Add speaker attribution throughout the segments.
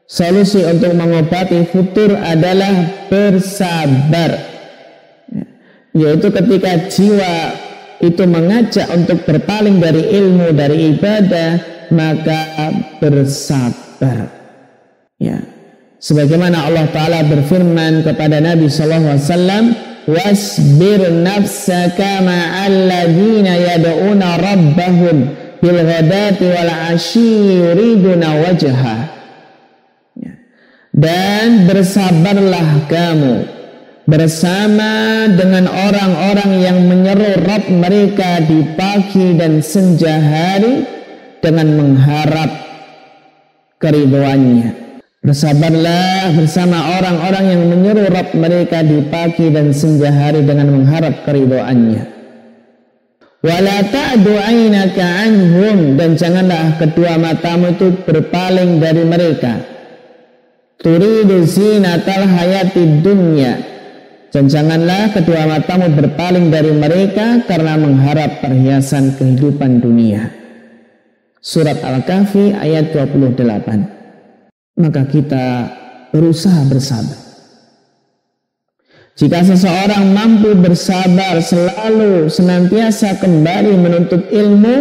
Speaker 1: Solusi untuk mengobati futur adalah bersabar, yaitu ketika jiwa itu mengajak untuk berpaling dari ilmu, dari ibadah, maka bersabar. Ya, sebagaimana Allah Ta'ala berfirman kepada Nabi SAW, wasbir nafsaka ma'al ladzina yad'una rabbahum bil ghadati wal 'ashyi yuriduna wajhah. Dan bersabarlah kamu bersama dengan orang-orang yang menyeru Rabb mereka di pagi dan senja hari dengan mengharap keridhoannya. Bersabarlah bersama orang-orang yang menyeru Rabb mereka di pagi dan senja hari dengan mengharap keridhoannya. Wala ta'du 'ainaka 'anhum, dan janganlah kedua matamu itu berpaling dari mereka. Turidu zinatal hayatid dunya, dan janganlah kedua matamu berpaling dari mereka karena mengharap perhiasan kehidupan dunia. Surat Al-Kahfi ayat 28. Maka kita berusaha bersabar. Jika seseorang mampu bersabar, selalu senantiasa kembali menuntut ilmu,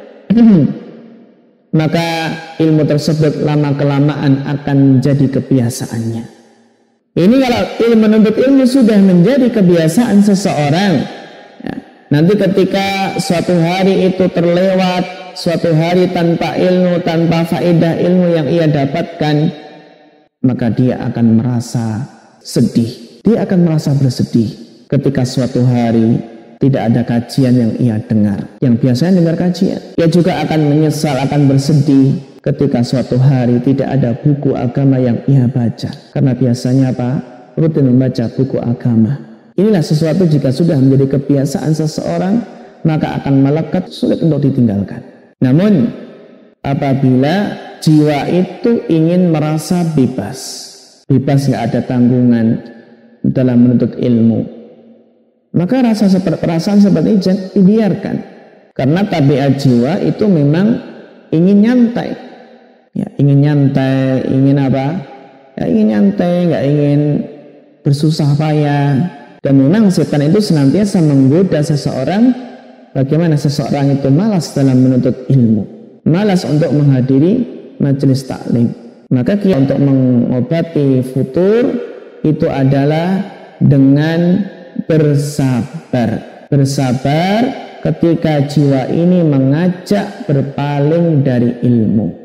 Speaker 1: maka ilmu tersebut lama-kelamaan akan menjadi kebiasaannya. Ini kalau menuntut ilmu sudah menjadi kebiasaan seseorang, ya, nanti ketika suatu hari itu terlewat, suatu hari tanpa ilmu, tanpa faedah ilmu yang ia dapatkan, maka dia akan merasa sedih. Dia akan merasa bersedih ketika suatu hari tidak ada kajian yang ia dengar. Yang biasanya dengar kajian, ia juga akan menyesal, akan bersedih ketika suatu hari tidak ada buku agama yang ia baca. Karena biasanya apa? Rutin membaca buku agama. Inilah sesuatu jika sudah menjadi kebiasaan seseorang, maka akan melekat, sulit untuk ditinggalkan. Namun apabila jiwa itu ingin merasa bebas, nggak ada tanggungan dalam menuntut ilmu, maka perasaan seperti ini jangan dibiarkan. Karena tabiat jiwa itu memang ingin nyantai, ya, ingin nyantai, ingin apa? Ya, ingin nyantai, nggak ingin bersusah payah. Dan memang setan itu senantiasa menggoda seseorang. Bagaimana seseorang itu malas dalam menuntut ilmu, malas untuk menghadiri majelis taklim. Maka untuk mengobati futur itu adalah dengan bersabar. Bersabar ketika jiwa ini mengajak berpaling dari ilmu.